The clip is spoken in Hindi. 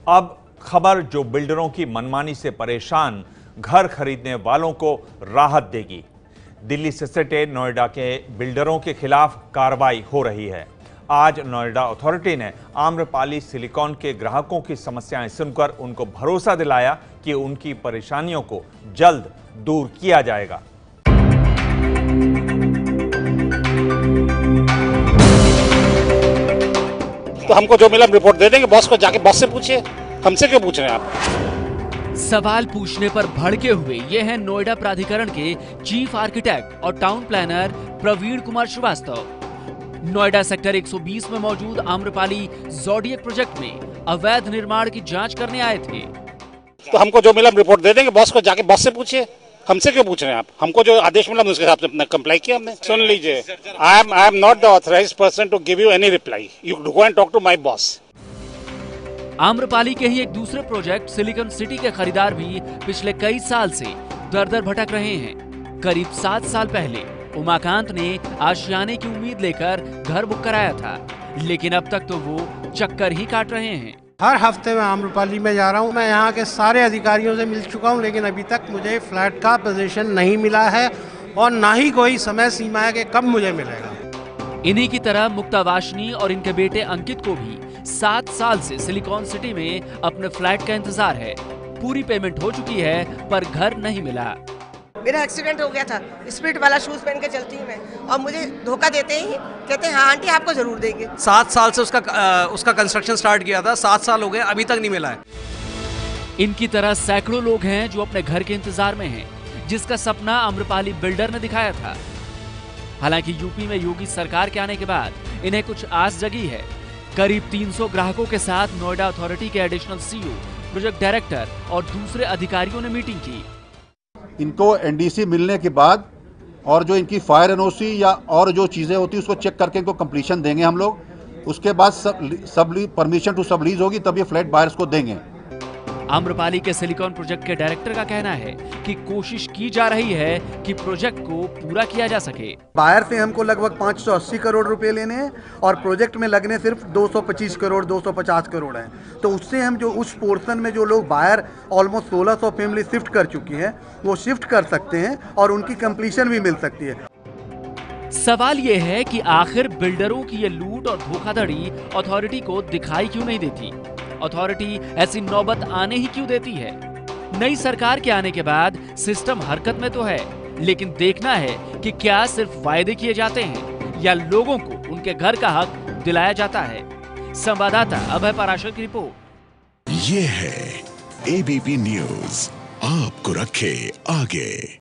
अब खबर जो बिल्डरों की मनमानी से परेशान घर खरीदने वालों को राहत देगी। दिल्ली से सटे नोएडा के बिल्डरों के खिलाफ कार्रवाई हो रही है। आज नोएडा अथॉरिटी ने आम्रपाली सिलिकॉन के ग्राहकों की समस्याएं सुनकर उनको भरोसा दिलाया कि उनकी परेशानियों को जल्द दूर किया जाएगा। तो हमको जो मिला हम रिपोर्ट दे देंगे, बॉस को जाके बॉस से पूछिए, हमसे क्यों पूछ रहे हैं आप? सवाल पूछने पर भड़के हुए ये हैं नोएडा प्राधिकरण के चीफ आर्किटेक्ट और town planner Praveen Kumar Srivastava. Noida sector 120 में मौजूद आम्रपाली ज़ोडिएक प्रोजेक्ट में अवैध निर्माण की जांच करने आए थे। तो हमको जो मिला हम रिपोर्ट दे देंगे, बॉस को जाके बॉस से पूछिए, हमसे क्यों पूछ रहे हैं आप? हमको जो आदेश मिला उसके हिसाब से अपना कंप्लाई किया हमने। सुन लीजिए, I am not the authorised person to give you any reply. You go and talk to my boss. Amrapali के ही एक दूसरे प्रोजेक्ट सिलिकॉन सिटी के खरीदार भी पिछले कई साल से दर-दर भटक रहे हैं। करीब 7 साल पहले उमाकांत ने आशियाने की उम्मीद लेकर घर बुक कराया था, लेकिन अब तक तो वो चक्कर ही काट रहे हैं। हर हफ्ते मैं आम्रपाली में जा रहा हूँ। मैं यहाँ के सारे अधिकारियों से मिल चुका हूँ, लेकिन अभी तक मुझे फ्लैट का पोजीशन नहीं मिला है और ना ही कोई समय सीमा है कि कब मुझे मिलेगा। इन्हीं की तरह मुक्ता वाशनी और इनके बेटे अंकित को भी 7 साल से सिलिकॉन सिटी में अपने फ्लैट का इंतजार है। पूरी पेमेंट हो चुकी है पर घर नहीं मिला। मेरा एक्सीडेंट हो गया था, स्पीड वाला शूज पहन के चलती हूँ मैं, और मुझे धोखा देते ही कहते हैं हाँ आंटी आपको जरूर देंगे। 7 साल से उसका कंस्ट्रक्शन स्टार्ट किया था, 7 साल हो गए, अभी तक नहीं मिला है। इनकी तरह सैकड़ों लोग हैं जो अपने घर के इंतजार में हैं, जिसका सपना आम्रपाली बिल्डर ने दिखाया था। हालांकि यूपी में योगी सरकार के आने के बाद इन्हें कुछ आस जगी है। करीब 300 ग्राहकों के साथ नोएडा अथॉरिटी के एडिशनल सीईओ, प्रोजेक्ट डायरेक्टर और दूसरे अधिकारियों ने मीटिंग की। इनको एनडीसी मिलने के बाद और जो इनकी फायर एनओसी या और जो चीज़ें होती हैं उसको चेक करके इनको कंप्लीशन देंगे हम लोग। उसके बाद सब परमिशन टू सब लीज होगी, तब ये फ्लैट बायर्स को देंगे। आम्रपाली के सिलिकॉन प्रोजेक्ट के डायरेक्टर का कहना है कि कोशिश की जा रही है कि प्रोजेक्ट को पूरा किया जा सके। बायर से हमको लगभग 580 करोड़ रुपए लेने हैं और प्रोजेक्ट में लगने सिर्फ 225 करोड़ 250 करोड़ हैं। तो उससे हम जो उस पोर्शन में जो लोग बायर ऑलमोस्ट 1600 फैमिली शिफ्ट कर चुकी हैं वो शिफ्ट कर सकते हैं और उनकी कंप्लीशन भी मिल सकती है। सवाल ये है कि आखिर बिल्डरों की ये लूट और धोखाधड़ी अथॉरिटी को दिखाई क्यों नहीं देती? अथॉरिटी ऐसी नौबत आने ही क्यों देती है? नई सरकार के आने के बाद सिस्टम हरकत में तो है, लेकिन देखना है कि क्या सिर्फ वायदे किए जाते हैं या लोगों को उनके घर का हक दिलाया जाता है। संवाददाता अभय पराशर की रिपोर्ट। ये है एबीपी न्यूज, आपको रखे आगे।